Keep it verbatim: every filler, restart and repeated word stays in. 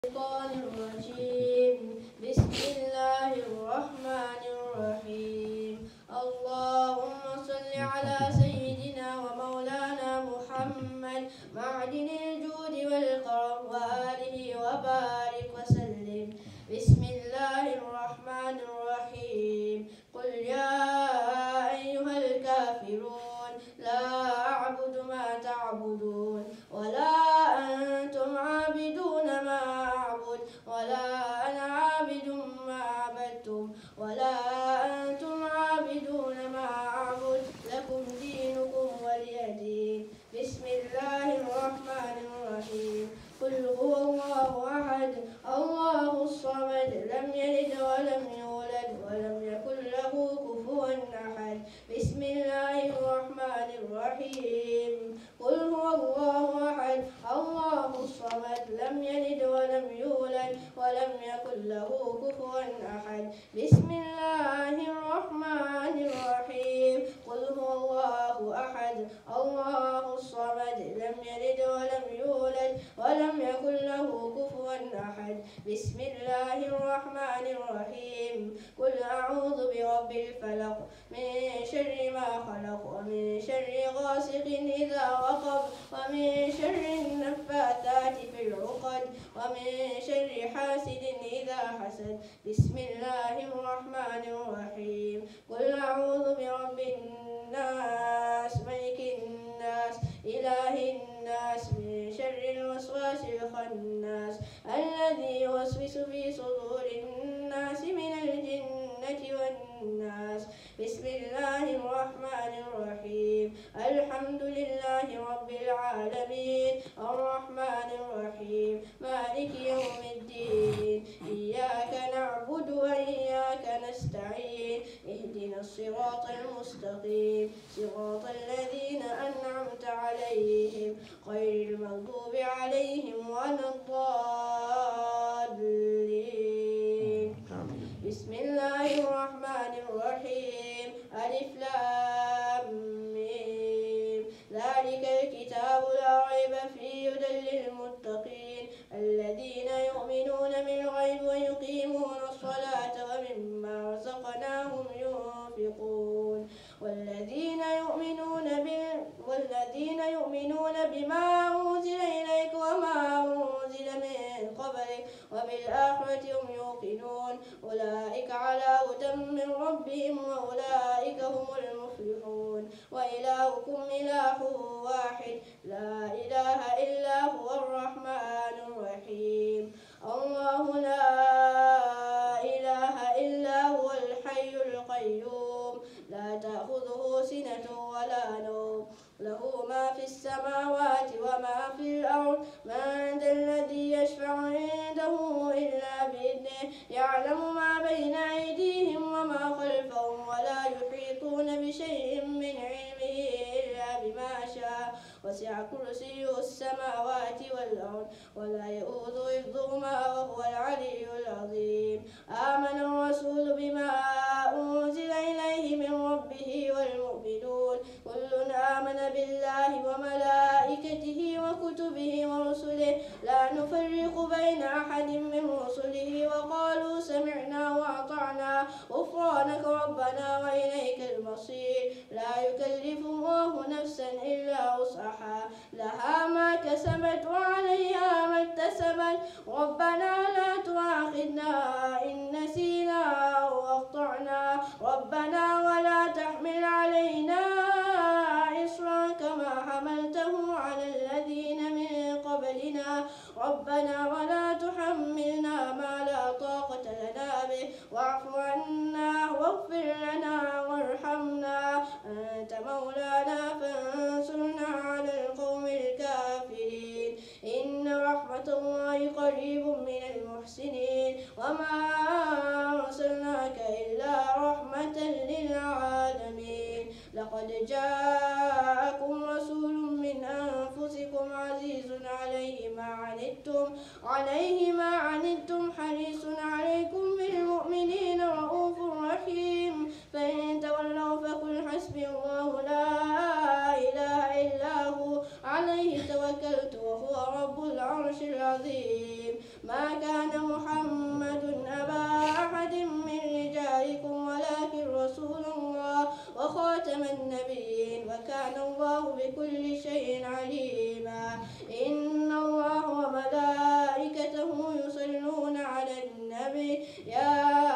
الشيطان الرجيم. بسم الله الرحمن الرحيم. اللهم صل على سيدنا ومولانا محمد معدن الجود والكرم وآله وبارك وسلم. بسم الله الرحمن الرحيم. قل يا أيها الكافرون لا أعبد ما تعبدون ولا أنتم عابدون ما أعبد ولا أنا عابد ما عبدتم ولا أنتم عابدون ما أعبد لكم دينكم ولي دين. بسم الله الرحمن الرحيم. قل هو الله أحد الله الصمد لم يلد ولم يولد ولم يكن له كفوا أحد. بسم الله الرحمن الرحيم. قل هو الله أحد الله الصمد لم يلد ولم يولد ولم يكن له كفوا أحد. بسم الله الرحمن الرحيم. قل هو الله أحد الله الصمد لم يلد ولم يولد ولم يكن له كفوا أحد. بسم الله الرحمن الرحيم. قل أعوذ برب الفلق من شر ما خلق ومن شر غاسق إذا وقب ومن شر النفاثات في العقد ومن شر حاسد إذا حسد. بسم الله الرحمن الرحيم. قل أعوذ برب الناس ملك الناس إله الناس من شر الوسواس الخناس الذي يوسوس في صدور الناس من الجنة والناس. بسم الله الرحمن الرحيم. الحمد لله رب العالمين الرحمن الرحيم مالك يوم الدين إياك نعبد وإياك نستعين اهدنا الصراط المستقيم صراط الذين أنعمت عليهم غير المغضوب عليهم ولا الضالين. بسم الله الرحمن الرحيم. ألف لام ميم ذلك الكتاب لا ريب فيه هدى للمتقين الذين يؤمنون بالغيب ويقيمون الصلاة ومما رزقناهم ينفقون والذين يؤمنون بال والذين يؤمنون بما أنزل إليك وما أنزل من قبلك وبالآخرة هم يوقنون أولئك على هدى من ربهم وأولئك هم المفلحون. وإلهكم إله واحد لا إله إلا هو الرحمن الرحيم. الله لا إله إلا هو الحي القيوم لا تأخذه سنة ولا نوم له ما في السماوات وما في الأرض. من ذا الذي يشفع عنده إلا بإذنه يعلم ما بين أيديهم وما خلفهم ولا يحيطون بشيء من علمه إلا بما شاء وسع كرسيه السماوات والأرض ولا يؤوذ حفظهما وهو العلي العظيم. آمن الرسول بما أنزل إليه من ربه والمؤمنون كل آمن بالله وملائكته وكتبه ورسله لا نفرق بين أحد من رسله وقالوا سمعنا وأطعنا غفرانك ربنا وإليك المصير. لا يكلف الله نفسا إلا وسعها لها ما كسبت وعليها ما اكتسبت ربنا لا تؤاخذنا إن نسينا أو أخطأنا ربنا ولا تحمل علينا إصرا كما حملته على الذين من قبلنا ربنا ولا تحملنا ما لا طاقة لنا به واعف عنا واغفر لنا وارحمنا أنت مولانا فانصرنا على القوم الكافرين. إن رحمة الله قريب من المحسنين وما أرسلناك إلا رحمة للعالمين. لقد جاءكم رسول من أنفسكم عزيز عليه ما عنتم عليه ما عنتم حريص عليكم بالمؤمنين رؤوف رحيم. فإن تولوا فقل حسبي الله لا إله إلا هو عليه توكلت وهو رب العرش العظيم. ما وكان الله بكل شيء عليما إن الله وملائكته يصلون على النبي يا